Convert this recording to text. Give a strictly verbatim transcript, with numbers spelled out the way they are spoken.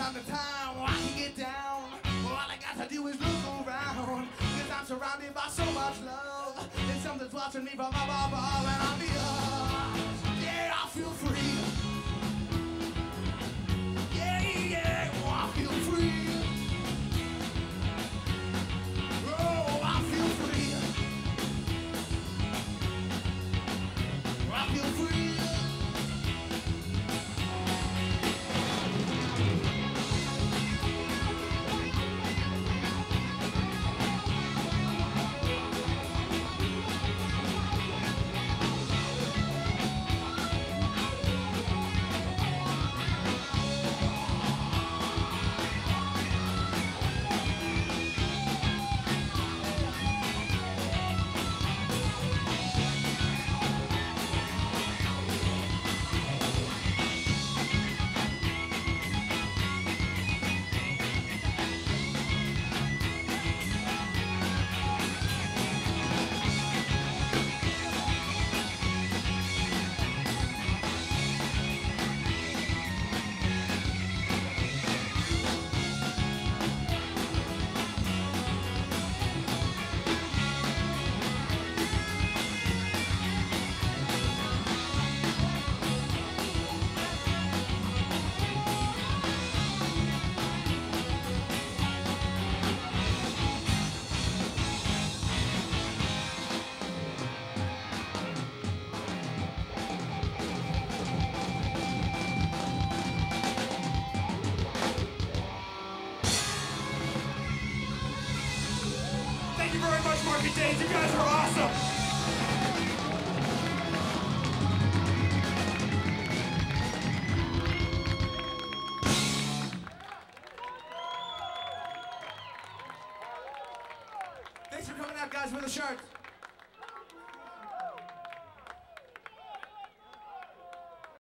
on the time I can get down. All I got to do is look around, cause I'm surrounded by so much love. And something's watching me from above, and I'm the yeah, I feel free. Yeah, yeah, oh, I feel free. Oh, I feel free. I feel free. Thank you very much, Market Days. You guys are awesome. Thanks for coming out, guys, with a shirt.